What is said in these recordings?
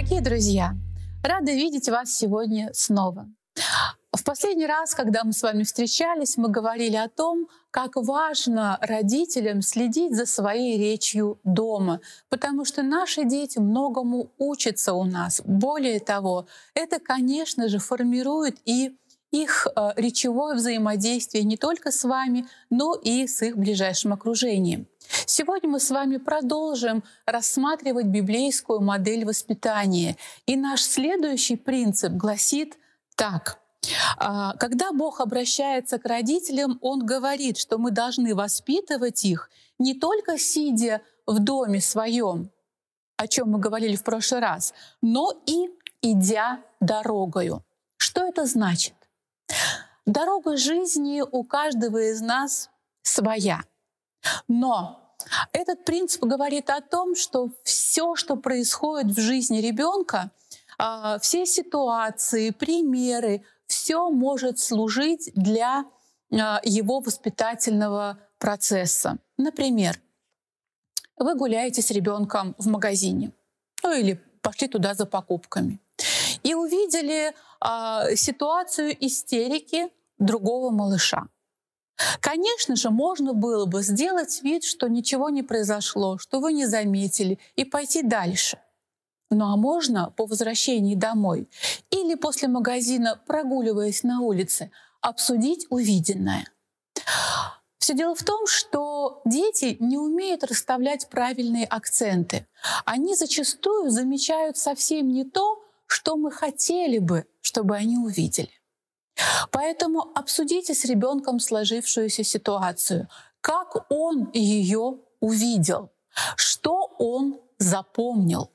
Дорогие друзья, рада видеть вас сегодня снова. В последний раз, когда мы с вами встречались, мы говорили о том, как важно родителям следить за своей речью дома, потому что наши дети многому учатся у нас. Более того, это, конечно же, формирует и их речевое взаимодействие не только с вами, но и с их ближайшим окружением. Сегодня мы с вами продолжим рассматривать библейскую модель воспитания. И наш следующий принцип гласит так. Когда Бог обращается к родителям, Он говорит, что мы должны воспитывать их не только сидя в доме своем, о чем мы говорили в прошлый раз, но и идя дорогою. Что это значит? Дорога жизни у каждого из нас своя. Но этот принцип говорит о том, что все, что происходит в жизни ребенка, все ситуации, примеры, все может служить для его воспитательного процесса. Например, вы гуляете с ребенком в магазине, или пошли туда за покупками, и увидели ситуацию истерики другого малыша. Конечно же, можно было бы сделать вид, что ничего не произошло, что вы не заметили, и пойти дальше. Ну а можно по возвращении домой или после магазина, прогуливаясь на улице, обсудить увиденное. Все дело в том, что дети не умеют расставлять правильные акценты. Они зачастую замечают совсем не то, что мы хотели бы, чтобы они увидели. Поэтому обсудите с ребенком сложившуюся ситуацию, как он ее увидел, что он запомнил,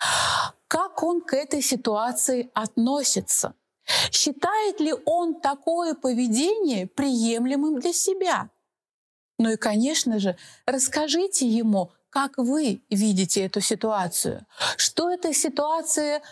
как он к этой ситуации относится, считает ли он такое поведение приемлемым для себя. Ну и, конечно же, расскажите ему, как вы видите эту ситуацию, что эта ситуация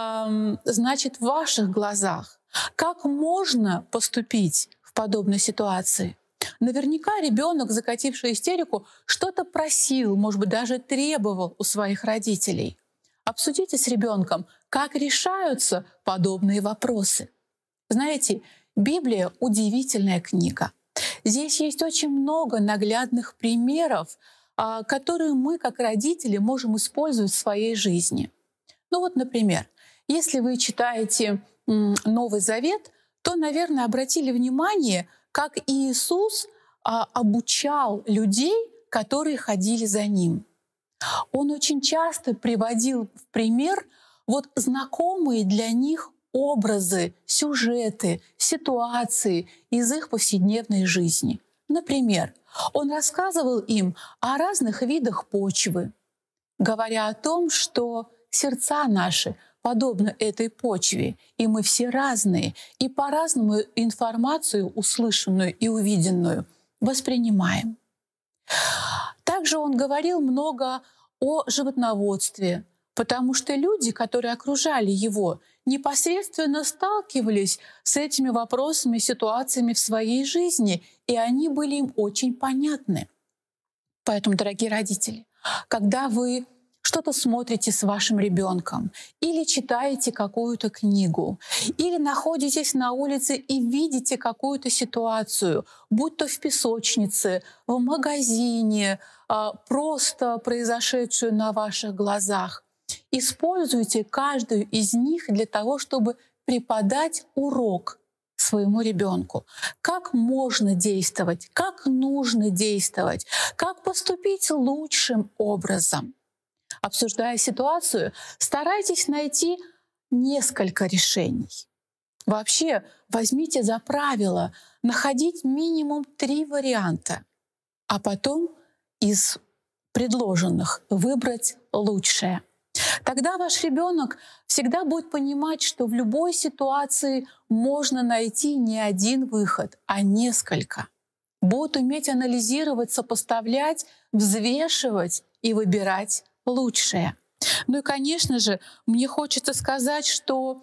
значит в ваших глазах. Как можно поступить в подобной ситуации? Наверняка ребенок, закативший истерику, что-то просил, может быть, даже требовал у своих родителей. Обсудите с ребенком, как решаются подобные вопросы. Знаете, Библия — удивительная книга. Здесь есть очень много наглядных примеров, которые мы, как родители, можем использовать в своей жизни. Ну вот, например, если вы читаете Новый Завет, то, наверное, обратили внимание, как Иисус обучал людей, которые ходили за Ним. Он очень часто приводил в пример знакомые для них образы, сюжеты, ситуации из их повседневной жизни. Например, Он рассказывал им о разных видах почвы, говоря о том, что сердца наши подобно этой почве, и мы все разные, и по-разному информацию, услышанную и увиденную, воспринимаем. Также он говорил много о животноводстве, потому что люди, которые окружали его, непосредственно сталкивались с этими вопросами, ситуациями в своей жизни, и они были им очень понятны. Поэтому, дорогие родители, когда вы что-то смотрите с вашим ребенком, или читаете какую-то книгу, или находитесь на улице и видите какую-то ситуацию, будь то в песочнице, в магазине, просто произошедшую на ваших глазах, используйте каждую из них для того, чтобы преподать урок своему ребенку. Как можно действовать, как нужно действовать, как поступить лучшим образом. Обсуждая ситуацию, старайтесь найти несколько решений. Вообще, возьмите за правило находить минимум 3 варианта, а потом из предложенных выбрать лучшее. Тогда ваш ребенок всегда будет понимать, что в любой ситуации можно найти не один выход, а несколько. Будет уметь анализировать, сопоставлять, взвешивать и выбирать лучшее. Ну и, конечно же, мне хочется сказать, что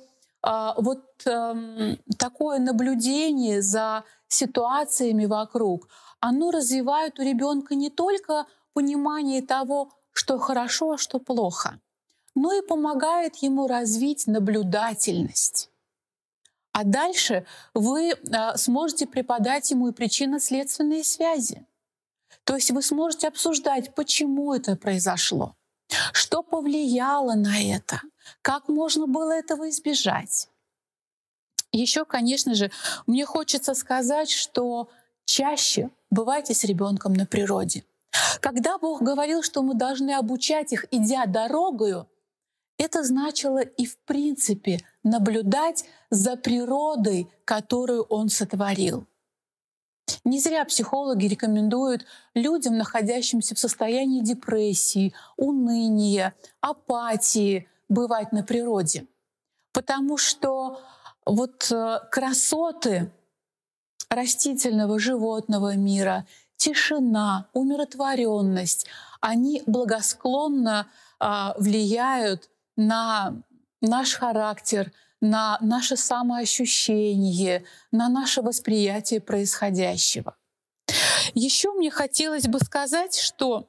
такое наблюдение за ситуациями вокруг, оно развивает у ребенка не только понимание того, что хорошо, а что плохо, но и помогает ему развить наблюдательность. А дальше вы сможете преподать ему и причинно-следственные связи. То есть вы сможете обсуждать, почему это произошло, что повлияло на это, как можно было этого избежать. Еще, конечно же, мне хочется сказать, что чаще бывайте с ребенком на природе. Когда Бог говорил, что мы должны обучать их, идя дорогою, это значило и в принципе наблюдать за природой, которую Он сотворил. Не зря психологи рекомендуют людям, находящимся в состоянии депрессии, уныния, апатии, бывать на природе. Потому что красоты растительного, животного мира, тишина, умиротворенность, они благосклонно влияют на наш характер, на наше самоощущение, на наше восприятие происходящего. Еще мне хотелось бы сказать, что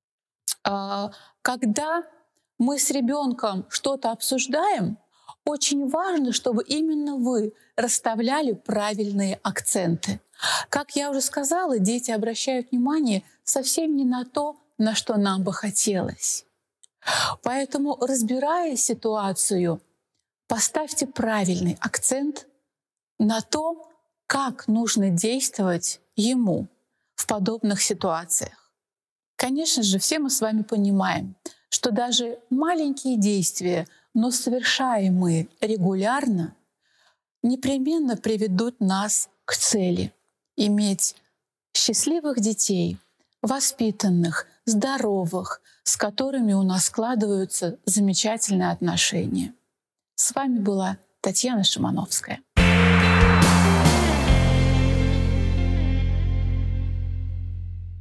когда мы с ребенком что-то обсуждаем, очень важно, чтобы именно вы расставляли правильные акценты. Как я уже сказала, дети обращают внимание совсем не на то, на что нам бы хотелось. Поэтому, разбирая ситуацию, поставьте правильный акцент на то, как нужно действовать ему в подобных ситуациях. Конечно же, все мы с вами понимаем, что даже маленькие действия, но совершаемые регулярно, непременно приведут нас к цели — иметь счастливых детей, воспитанных, здоровых, с которыми у нас складываются замечательные отношения. С вами была Татьяна Шимановская.